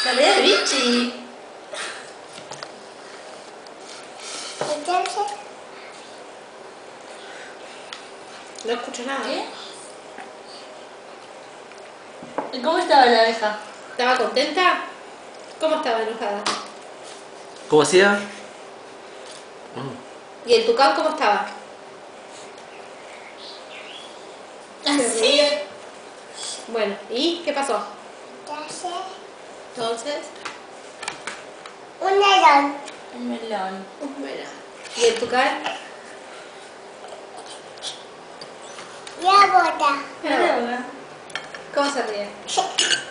Se ríe de Vichy. Entonces, No escucho nada. ¿Qué? ¿Y cómo estaba la abeja? ¿Estaba contenta? ¿Cómo estaba enojada? ¿Cómo hacía? ¿Y el tucán cómo estaba? Se ríe. Bueno, ¿y qué pasó? entonces, Entonces, un león. Un melón. bueno. ¿Y el tucán? La bota. Una droga. ¿Cómo se ríe?